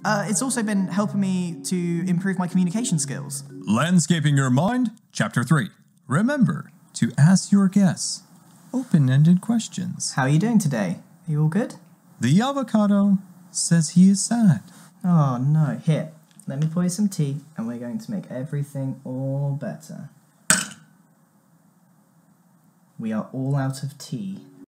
It's also been helping me to improve my communication skills. Landscaping your mind, Chapter 3. Remember to ask your guests open-ended questions. How are you doing today? Are you all good? The avocado says he is sad. Oh no, here, let me pour you some tea and we're going to make everything all better. We are all out of tea.